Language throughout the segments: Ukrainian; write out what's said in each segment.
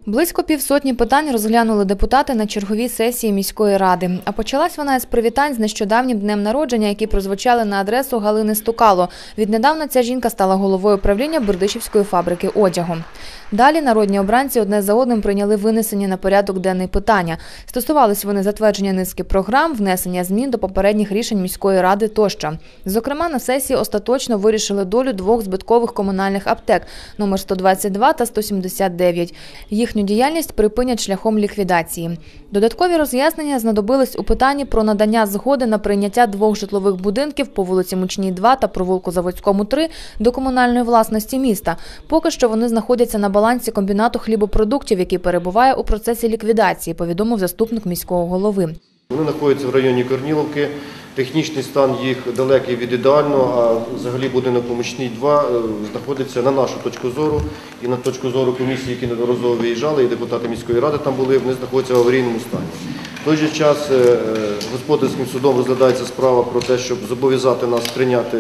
Близько півсотні питань розглянули депутати на черговій сесії міської ради. А почалась вона із привітань з нещодавнім днем народження, які прозвучали на адресу Галини Стукало. Віднедавна ця жінка стала головою правління Бердичівської фабрики одягу. Далі народні обранці одне за одним прийняли винесені на порядок денний питання. Стосувались вони затвердження низки програм, внесення змін до попередніх рішень міської ради тощо. Зокрема, на сесії остаточно вирішили долю двох збиткових комунальних аптек – номер 122 та 179. Їхню діяльність припинять шляхом ліквідації. Додаткові роз'яснення знадобились у питанні про надання згоди на прийняття двох житлових будинків по вулиці Мучній, 2 та провулку Заводському, 3 до комунальної власності міста. Поки що вони знаходяться на балансі комбінату хлібопродуктів, який перебуває у процесі ліквідації, повідомив заступник міського голови. Вони знаходяться в районі Корніловки. Технічний стан їх далекий від ідеального, а взагалі будинок по Мучній 2 знаходиться, на нашу точку зору і на точку зору комісії, які неодноразово виїжджали, і депутати міської ради там були, вони знаходяться в аварійному стані. В той же час господарським судом розглядається справа про те, щоб зобов'язати нас прийняти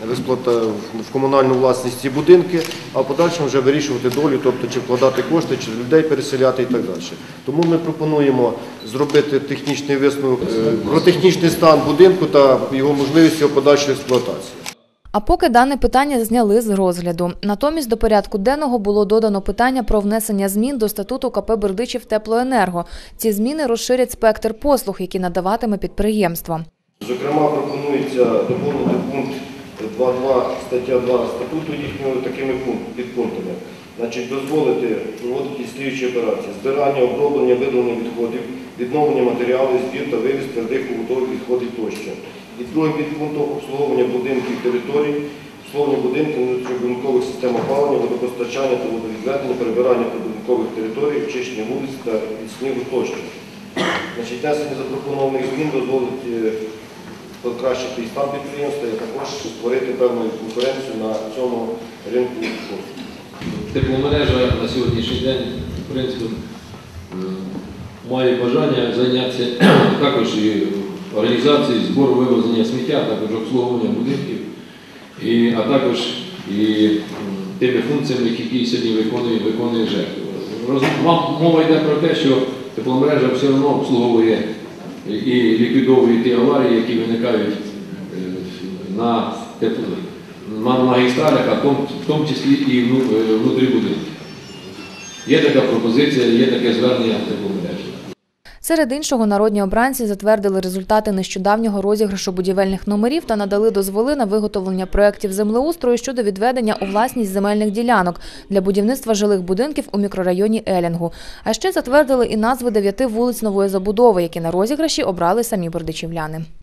в комунальну власність ці будинки, а в подальшому вже вирішувати долю, тобто чи вкладати кошти, чи людей переселяти і так далі. Тому ми пропонуємо зробити технічний висновок про технічний стан будинку та його можливість його подальшої експлуатації. А поки дане питання зняли з розгляду. Натомість до порядку денного було додано питання про внесення змін до статуту КП «Бердичівтеплоенерго». Ці зміни розширять спектр послуг, які надаватиме підприємство. Зокрема, пропонується доповнити пункт 2.2 стаття 2 статуту їхнього такими підпунктами. Дозволити проводити слідчі операції: збирання, оброблення, видалення відходів, відновлення матеріалів, збір та вивіз твердих побутових відходів тощо. І другим підпунктом – обслуговування будинків і територій, обслуговування будинків, внутрішньобудинкових систем опалення, водопостачання та водовідведення, перебирання прибудинкових територій, очищення вулиць та від снігу тощо. Внесення запропонованих змін дозволить покращити і стан підприємства, і також створити певну конкуренцію на цьому ринку. Тепломережа на сьогоднішній день, в принципі, має бажання зайнятися також і організацією збору вивезення сміття, також обслуговування будинків, а також і тими функціями, які сьогодні виконує ЖЕК. Мова йде про те, що тепломережа все одно обслуговує і ліквідовує ті аварії, які виникають на магістралях, а в тому числі і внутрі будинків. Є така пропозиція, є таке звернення тепломережі. Серед іншого, народні обранці затвердили результати нещодавнього розіграшу будівельних номерів та надали дозволи на виготовлення проєктів землеустрою щодо відведення у власність земельних ділянок для будівництва жилих будинків у мікрорайоні Елінгу. А ще затвердили і назви 9 вулиць нової забудови, які на розіграші обрали самі бердичівляни.